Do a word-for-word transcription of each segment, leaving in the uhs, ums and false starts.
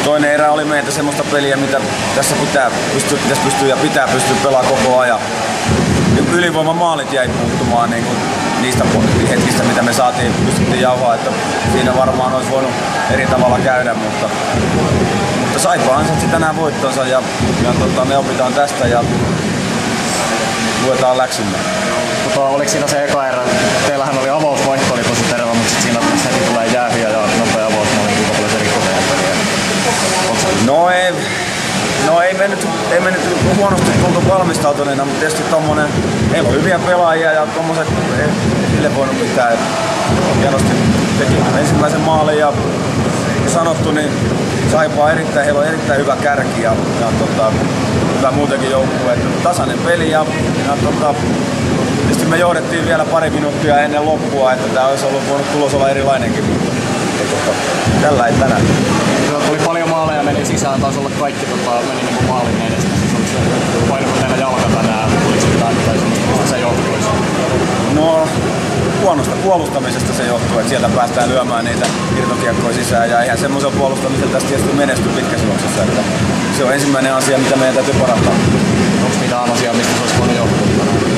toinen erä oli meitä semmoista peliä, mitä tässä pitää pystyä, pitäisi pystyä ja pitää pystyä pelaamaan koko ajan. Ylivoimamaalit jäi puuttumaan niin kuin niistä hetkistä, mitä me saatiin, pystyttiin jauhaa, että siinä varmaan olisi voinut eri tavalla käydä, mutta, mutta Saipa ansaitsi tänään voittonsa ja, ja tota, me opitaan tästä ja luetaan läksymme. Mutta oliko siinä se eka erä? Teillähän oli avausvaihto, oli tosi terve, mutta sitten siinä heti tulee jäähyä ja nopea avausmaali, kuinka paljon se rikkoi teidän peliä? No ei, no ei me nyt, ei me nyt huonosti tultu valmistautuneena, mutta tietysti tommonen, meillä on hyviä pelaajia ja tommoset ei sille voinut mitään. Hienosti teki ensimmäisen maalin ja sanottu, niin Saipa erittäin, heillä on erittäin hyvä kärki ja, ja tota, hyvä muutenkin joukkue. Tasainen peli ja, ja tota, tietysti me johdettiin vielä pari minuuttia ennen loppua, että tämä olisi ollut voinut tulos olla erilainenkin, mutta tota, tällä ei tänään. Tuli paljon maaleja, meni sisään, taisi olla kaikki tota, meni niin kuin maalin edestä. Painoiko teillä jalka tänään? Tuliko mitään tai mistä se johtuisi? No, huonosta puolustamisesta se johtuu, että sieltä päästään lyömään niitä irtokiekkoja sisään ja eihän semmoisella puolustamisella tästä tietysti menesty pitkässä juoksussa. Että se on ensimmäinen asia, mitä meidän täytyy parantaa. Onko mitään asiaa, mistä se olisi voinut johtua?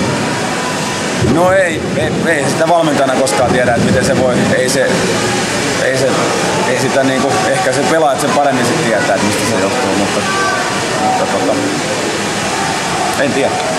No ei, ei, ei sitä valmentajana koskaan tiedä, että miten se voi. Ei se, ei se, ei sitä niinku, ehkä se pelaajat sen paremmin sitten tietää, että mistä se johtuu, mutta, mutta tota, en tiedä.